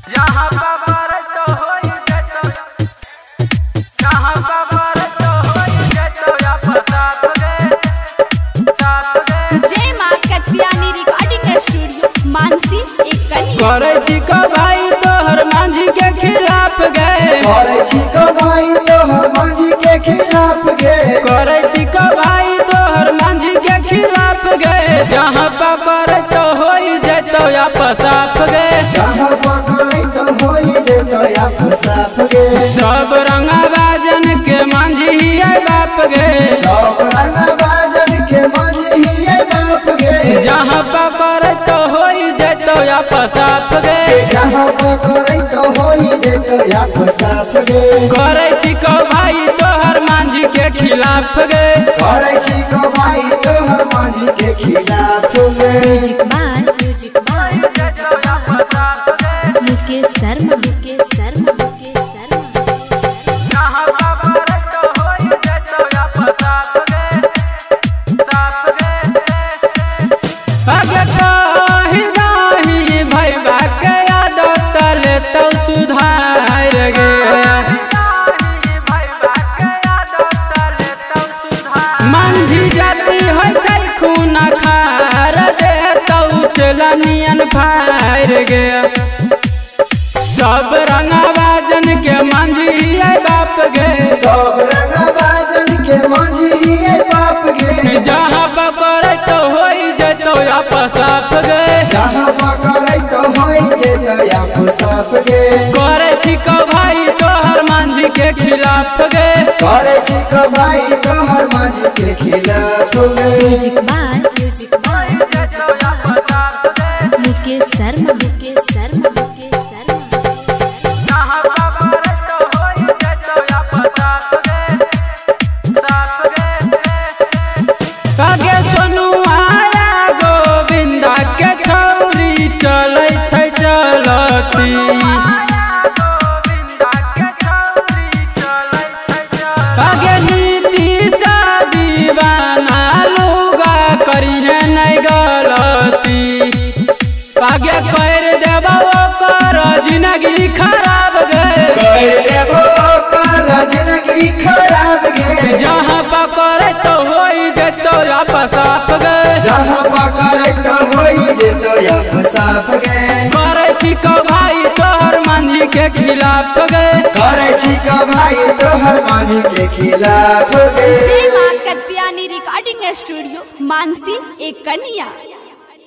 जहाँ बाबर तो होई जेतो, जहाँ बाबर तो होई जेतो या साथ गे, साथ गे। जय मां कत्यानी रिकॉर्डिंग स्टूडियो मानसी एक कन्या। करे छी को भाई तोहर मांझी के खिलाफ गए, करे छी को भाई तोहर मांझी के खिलाफ गए, करे छी को भाई तोहर मांझी के खिलाफ गए। जहाँ बाबर तो होई जेतो या साथ गे, जहाँ बाबर तो होई जेतो या साथ गे। सब रंगा बाजन के मांझी है बाप गे, सब रंगा बाजन के मांझी है बाप गे। जहाँ बाबर तो होई जेतो या साथ गे, जहाँ बाबर तो होई जेतो या साथ गे। करे छी को भाई तोहर मांझी के खिलाफ गे, करे छी को भाई तोहर मांझी के खिलाफ गे। Music by Mukesh Sharma, Mukesh Sharma, Mukesh Sharma. जहाँ बाबर तो होई जेतो या साथ गे, साथ गे। आगे कहीं नहीं भैया के आदत ले तो सुधार गे, मांझी जाती है छै खून खार दे तो चलनियन फार गे। सब रंगा बाजन के मांझी है बाप गे, सब रंगा बाजन के मांझी है बाप गे। जहाँ पकड़े तो होई जेतो या साफ गे, जहाँ पकड़े तो होई जेतो या साफ गे। करे छी को भाई तोहर मांझी के खिलाफ गे, करे छी को भाई तोहर मांझी के खिलाफ गे। Music by Mukesh Sharma, Mukesh Sharma, Mukesh Sharma. जहाँ बाबर तो होई जेतो या साफ गे, साफ गे। कागे सोनू आया गोविंदा के छौरी चलै छै चलती, कागे नीति सा दीवाना लुगा करिहे नहीं गलती। कागे कर देबो कर जिंदगी खराब गे, कर देबो कर जिंदगी खराब गे। जहाँ पकड़े तो होई जेतो या साफ गे, जहाँ पकड़े तो होई जेतो या साफ गे। करे छी को भाई तोहर मांझी के खिलाफ गे, करे छी को भाई तोहर मांझी के खिलाफ गे। जय मां कत्यानी रिकॉर्डिंग स्टूडियो मानसी एक कन्या।